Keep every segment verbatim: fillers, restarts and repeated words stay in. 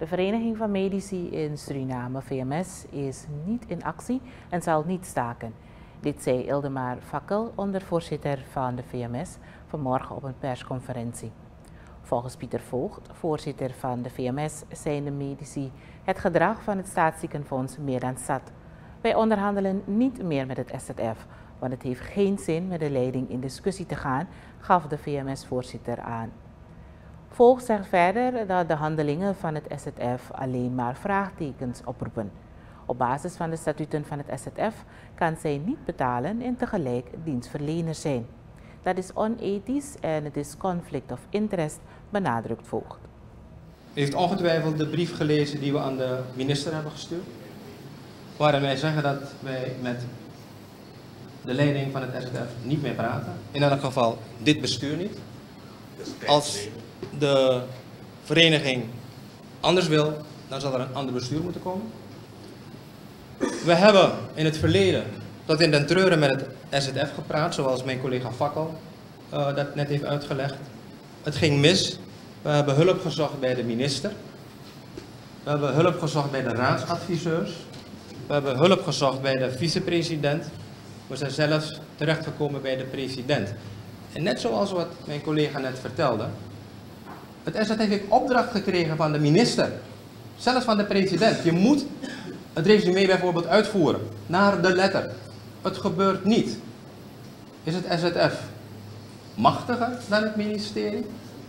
De Vereniging van Medici in Suriname, V M S, is niet in actie en zal niet staken. Dit zei Ildemar Fakkel, ondervoorzitter van de V M S, vanmorgen op een persconferentie. Volgens Pieter Voogd, voorzitter van de V M S, zijn de medici het gedrag van het Staatsziekenfonds meer dan zat. Wij onderhandelen niet meer met het S Z F, want het heeft geen zin met de leiding in discussie te gaan, gaf de V M S-voorzitter aan. Voogd zegt verder dat de handelingen van het S Z F alleen maar vraagtekens oproepen. Op basis van de statuten van het S Z F kan zij niet betalen en tegelijk dienstverlener zijn. Dat is onethisch en het is conflict of interest, benadrukt Voogd. U heeft ongetwijfeld de brief gelezen die we aan de minister hebben gestuurd, waarin wij zeggen dat wij met de leiding van het S Z F niet meer praten. In elk geval dit bestuur niet. Als de vereniging anders wil, dan zal er een ander bestuur moeten komen. We hebben in het verleden tot in den treuren met het S Z F gepraat, zoals mijn collega Fakkel uh, dat net heeft uitgelegd. Het ging mis. We hebben hulp gezocht bij de minister. We hebben hulp gezocht bij de raadsadviseurs. We hebben hulp gezocht bij de vicepresident. We zijn zelfs terechtgekomen bij de president. En net zoals wat mijn collega net vertelde, het S Z F heeft opdracht gekregen van de minister, zelfs van de president. Je moet het resume bijvoorbeeld uitvoeren, naar de letter. Het gebeurt niet. Is het S Z F machtiger dan het ministerie?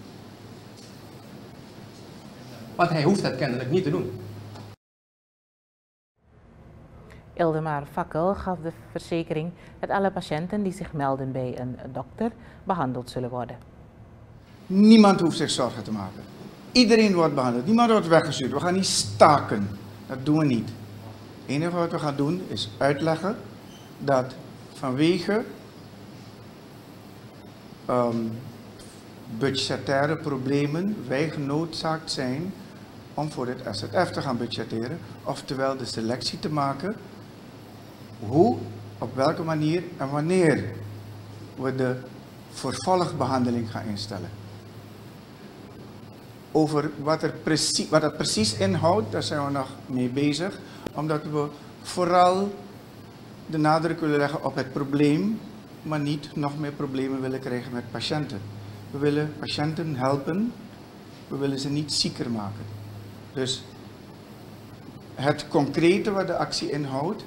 Want hij hoeft het kennelijk niet te doen. Ildemar Fakkel gaf de verzekering dat alle patiënten die zich melden bij een dokter behandeld zullen worden. Niemand hoeft zich zorgen te maken. Iedereen wordt behandeld. Niemand wordt weggestuurd. We gaan niet staken. Dat doen we niet. Het enige wat we gaan doen is uitleggen dat vanwege um, budgettaire problemen wij genoodzaakt zijn om voor het S Z F te gaan budgetteren, oftewel de selectie te maken hoe, op welke manier en wanneer we de vervolgbehandeling gaan instellen. Over wat, er precies, wat dat precies inhoudt, daar zijn we nog mee bezig, omdat we vooral de nadruk willen leggen op het probleem, maar niet nog meer problemen willen krijgen met patiënten. We willen patiënten helpen, we willen ze niet zieker maken. Dus het concrete wat de actie inhoudt,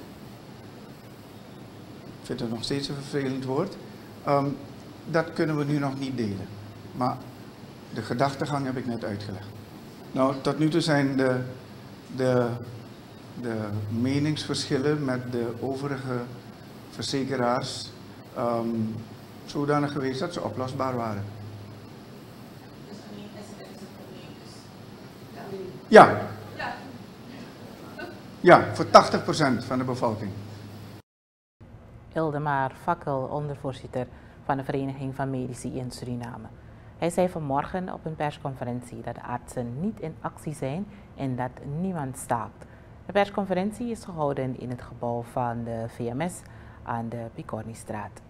ik vind het nog steeds een vervelend woord, um, dat kunnen we nu nog niet delen. Maar de gedachtegang heb ik net uitgelegd. Nou, tot nu toe zijn de, de, de meningsverschillen met de overige verzekeraars um, zodanig geweest dat ze oplosbaar waren. Dus alleen S Z F is het probleem dus? Ja. Ja, voor tachtig procent van de bevolking. Ildemar Fakkel, ondervoorzitter van de Vereniging van Medici in Suriname. Hij zei vanmorgen op een persconferentie dat de artsen niet in actie zijn en dat niemand staakt. De persconferentie is gehouden in het gebouw van de V M S aan de Picornistraat.